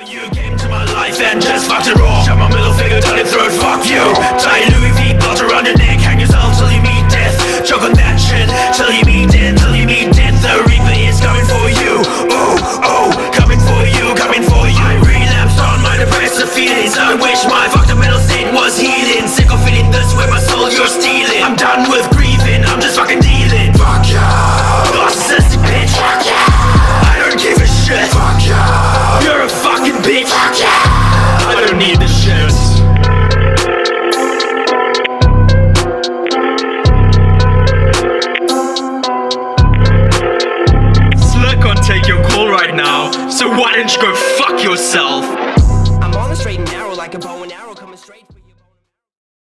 You came to my life and just fucked it raw. Shove my middle finger down your throat, fuck you. Tie Louis V belt around your neck, hang yourself till you meet death. Choke on that shit till you meet death, till you meet death. The Reaper is coming for you. Oh, oh, coming for you, coming for you. I relapsed on my depressive feelings. I wish my fucked up mental state was healing. Sick of feeling this way, my soul you're stealing. I'm done with grieving, I'm just fucking dealing. Fuck you, narcissistic bitch. Fuck you, I don't give a shit. Fuck you, you're a fucking bitch. Fuck you, I don't need this shit. Slick can't take your call right now, so why don't you go fuck yourself?